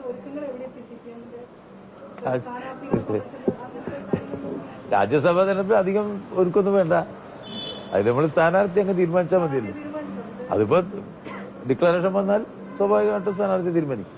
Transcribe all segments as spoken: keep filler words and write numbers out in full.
രാജ്യസഭാ തെരഞ്ഞെടുപ്പിൽ അധികം ഒരുക്കൊന്നും വേണ്ട. അത് നമ്മൾ സ്ഥാനാർത്ഥി അങ്ങ് തീരുമാനിച്ചാൽ മതിയല്ലോ. അതിപ്പോ ഡിക്ലറേഷൻ വന്നാൽ സ്വാഭാവികമായിട്ടും സ്ഥാനാർത്ഥി തീരുമാനിക്കും.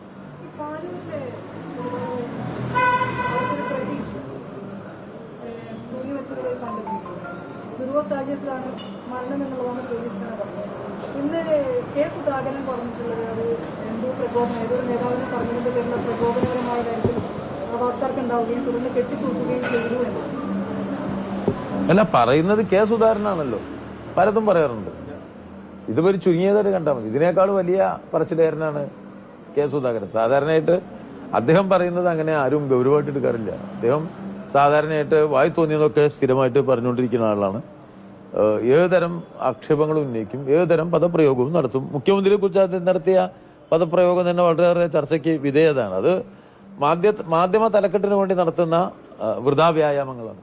സാഹചര്യത്തിലാണ് മരണം എന്നുള്ളതാണ് പോലീസിനാണ് പറഞ്ഞത്. ഇന്ന് കെ സുധാകരൻ പറഞ്ഞിട്ടുള്ളത് അത് എന്തോ പ്രകോപനം ഏതൊരു നേതാവിനെ പറഞ്ഞതിന്റെ പേരിലുള്ള പ്രകോപനപരമായ കാര്യത്തിൽ വാർത്തകർക്ക് ഉണ്ടാവുകയും തുടർന്ന് കെട്ടിത്തൂക്കുകയും ചെയ്തു എന്നാണ്. അല്ല, പറയുന്നത് കെ സുധാകരനാണല്ലോ, പലതും പറയാറുണ്ട്. ഇതുപോലെ ചുരുങ്ങിയതായിട്ട് കണ്ടാൽ മതി. ഇതിനേക്കാൾ വലിയ പറച്ചിലേരനാണ് കെ സുധാകരൻ. സാധാരണയായിട്ട് അദ്ദേഹം പറയുന്നത് അങ്ങനെ ആരും ഗൗരവമായിട്ട് എടുക്കാറില്ല. അദ്ദേഹം സാധാരണയായിട്ട് വായി തോന്നിയതൊക്കെ സ്ഥിരമായിട്ട് പറഞ്ഞുകൊണ്ടിരിക്കുന്ന ആളാണ്. ഏതുതരം ആക്ഷേപങ്ങളും ഉന്നയിക്കും, ഏതുതരം പദപ്രയോഗവും നടത്തും. മുഖ്യമന്ത്രിയെ കുറിച്ച് നടത്തിയ പദപ്രയോഗം തന്നെ വളരെയേറെ ചർച്ചയ്ക്ക് വിധേയതാണ്. അത് മാധ്യ മാധ്യമ തലക്കെട്ടിന് വേണ്ടി നടത്തുന്ന വൃഥാ വ്യായാമങ്ങളാണ്.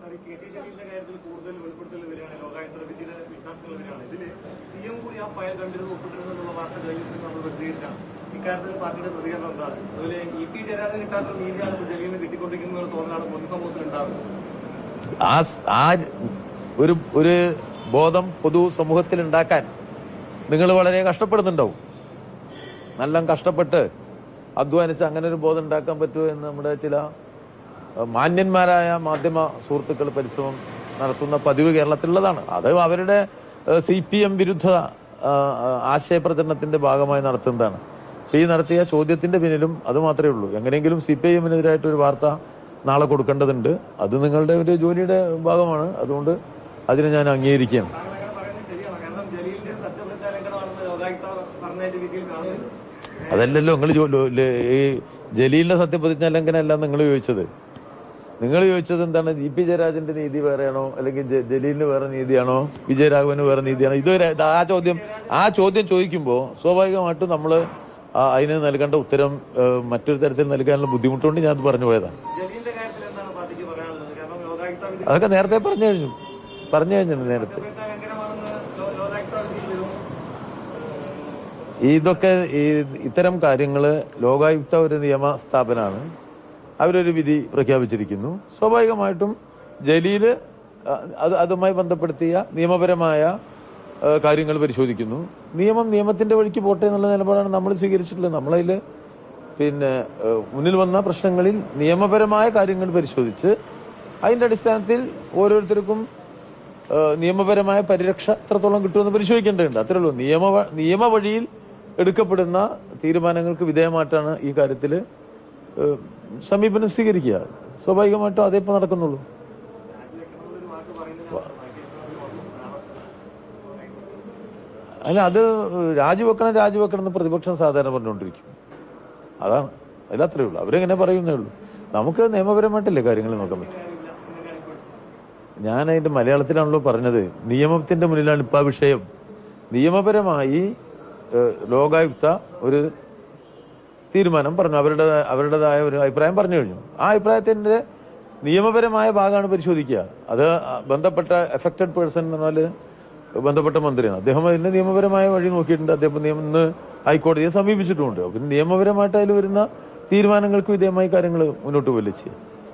ആ ഒരു ഒരു ബോധം പൊതു സമൂഹത്തിൽ ഉണ്ടാക്കാൻ നിങ്ങൾ വളരെ കഷ്ടപ്പെടുന്നുണ്ടാവും. നല്ല കഷ്ടപ്പെട്ട് അധ്വാനിച്ച് അങ്ങനെ ഒരു ബോധം ഉണ്ടാക്കാൻ പറ്റുമോ എന്ന് നമ്മുടെ ചില മാന്യന്മാരായ മാധ്യമ സുഹൃത്തുക്കൾ പരിശ്രമം നടത്തുന്ന പതിവ് കേരളത്തിലുള്ളതാണ്. അത് അവരുടെ സി പി എം വിരുദ്ധ ആശയപ്രചരണത്തിന്റെ ഭാഗമായി നടത്തുന്നതാണ്. ഈ നടത്തിയ ചോദ്യത്തിന്റെ പിന്നിലും അത് മാത്രമേ ഉള്ളൂ. എങ്ങനെയെങ്കിലും സി പി ഐ എമ്മിനെതിരായിട്ടൊരു വാർത്ത നാളെ കൊടുക്കേണ്ടതുണ്ട്. അത് നിങ്ങളുടെ ഒരു ജോലിയുടെ ഭാഗമാണ്. അതുകൊണ്ട് അതിനെ ഞാൻ അംഗീകരിക്കുകയാണ്. അതല്ലല്ലോ നിങ്ങൾ ഈ ജലീലിന്റെ സത്യപ്രതിജ്ഞ ലംഘനമല്ല നിങ്ങൾ ചോദിച്ചത്. നിങ്ങൾ ചോദിച്ചത് എന്താണ്? ജി പി ജയരാജന്റെ നീതി വേറെയാണോ, അല്ലെങ്കിൽ ജലീലിന് വേറെ നീതിയാണോ, വിജയരാഘവന് വേറെ നീതിയാണോ? ഇതുവരെ ആ ചോദ്യം ആ ചോദ്യം ചോദിക്കുമ്പോൾ സ്വാഭാവികമായിട്ടും നമ്മൾ അതിന് നൽകേണ്ട ഉത്തരം മറ്റൊരു തരത്തിൽ നൽകാനുള്ള ബുദ്ധിമുട്ടുകൊണ്ട് ഞാൻ പറഞ്ഞു പോയതാണ്. അതൊക്കെ നേരത്തെ പറഞ്ഞു കഴിഞ്ഞു പറഞ്ഞു കഴിഞ്ഞു നേരത്തെ. ഇതൊക്കെ ഈ ഇത്തരം കാര്യങ്ങൾ ലോകായുക്ത ഒരു നിയമ സ്ഥാപനമാണ്. അവരൊരു വിധി പ്രഖ്യാപിച്ചിരിക്കുന്നു. സ്വാഭാവികമായിട്ടും ജലീല് അത് അതുമായി ബന്ധപ്പെടുത്തിയ നിയമപരമായ കാര്യങ്ങൾ പരിശോധിക്കുന്നു. നിയമം നിയമത്തിന്റെ വഴിക്ക് പോട്ടെ എന്നുള്ള നിലപാടാണ് നമ്മൾ സ്വീകരിച്ചിട്ടുള്ളത്. നമ്മളതിൽ പിന്നെ മുന്നിൽ വന്ന പ്രശ്നങ്ങളിൽ നിയമപരമായ കാര്യങ്ങൾ പരിശോധിച്ച് അതിൻ്റെ അടിസ്ഥാനത്തിൽ ഓരോരുത്തർക്കും നിയമപരമായ പരിരക്ഷ എത്രത്തോളം കിട്ടുമെന്ന് പരിശോധിക്കേണ്ടതുണ്ട്. അത്രേ ഉള്ളൂ. നിയമ നിയമ വഴിയിൽ എടുക്കപ്പെടുന്ന തീരുമാനങ്ങൾക്ക് വിധേയമായിട്ടാണ് ഈ കാര്യത്തിൽ സമീപനം സ്വീകരിക്കുക. സ്വാഭാവികമായിട്ടും അതേ ഇപ്പോൾ നടക്കുന്നുള്ളൂ. അല്ല, അത് രാജിവെക്കണം രാജിവെക്കണം എന്ന് പ്രതിപക്ഷം സാധാരണ പറഞ്ഞുകൊണ്ടിരിക്കും. അതാണ്, അതിലത്രേ ഉള്ളൂ. അവരെങ്ങനെ പറയുന്നേ ഉള്ളൂ. നമുക്ക് നിയമപരമായിട്ടല്ലേ കാര്യങ്ങൾ നോക്കാൻ പറ്റും. ഞാൻ അതിൻ്റെ മലയാളത്തിലാണല്ലോ പറഞ്ഞത്. നിയമത്തിൻ്റെ മുന്നിലാണ് ഇപ്പോൾ ആ വിഷയം. നിയമപരമായി ലോകായുക്ത ഒരു തീരുമാനം പറഞ്ഞു, അവരുടെ അവരുടേതായ ഒരു അഭിപ്രായം പറഞ്ഞു കഴിഞ്ഞു. ആ അഭിപ്രായത്തിൻ്റെ നിയമപരമായ ഭാഗമാണ് പരിശോധിക്കുക. അത് ബന്ധപ്പെട്ട എഫക്റ്റഡ് പേഴ്സൺ എന്ന് പറഞ്ഞാൽ ബന്ധപ്പെട്ട മന്ത്രിയാണ്. അദ്ദേഹം അതിൻ്റെ നിയമപരമായ വഴി നോക്കിയിട്ടുണ്ട്. അദ്ദേഹം നിയമം ഇന്ന് ഹൈക്കോടതിയെ സമീപിച്ചിട്ടുമുണ്ട്. പിന്നെ നിയമപരമായിട്ട് അതിൽ വരുന്ന തീരുമാനങ്ങൾക്ക് വിധേയമായി കാര്യങ്ങൾ മുന്നോട്ട് വലിച്ച്